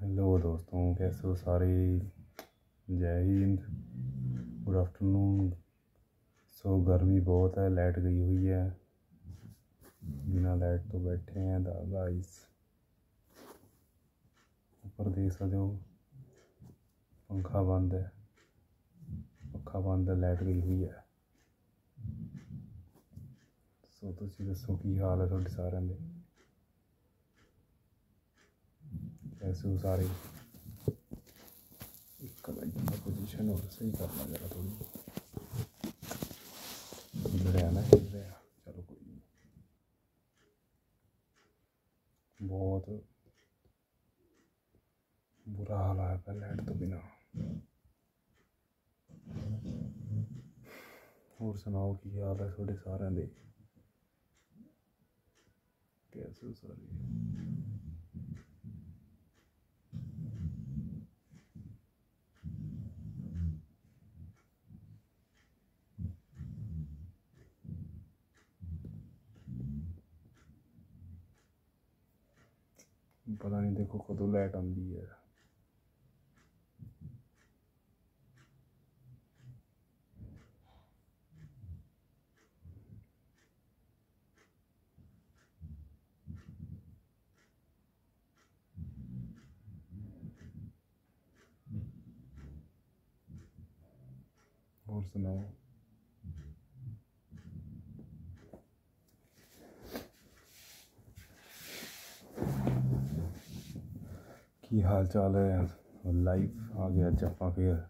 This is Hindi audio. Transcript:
हेलो दोस्तों, कैसे हो सारे। जय हिंद, गुड आफ्टरनून। गर्मी बहुत है, लाइट गई हुई है। बिना लाइट तो बैठे हैं गाइस। ऊपर देख सकते हो पंखा बंद है, लाइट गई हुई है। तुसीं दसो की हाल है तुहाडे सारिਆਂ ਦੇ। कैसे हो सारे। एक मिनट में पोजीशन और सही करना जरा थोड़ी। हिल रहा ना, हिल रहा। चलो कोई नहीं। बहुत बुरा हाल आया पे लाइट तो बिना। और सुनाओ की हाल है थोड़े सारे दे। कैसे हो सारे। पता नहीं देखो कदों लाइट आती है। और सुनाओ। की हाल चाल है। लाइव आ गया अज आप फिर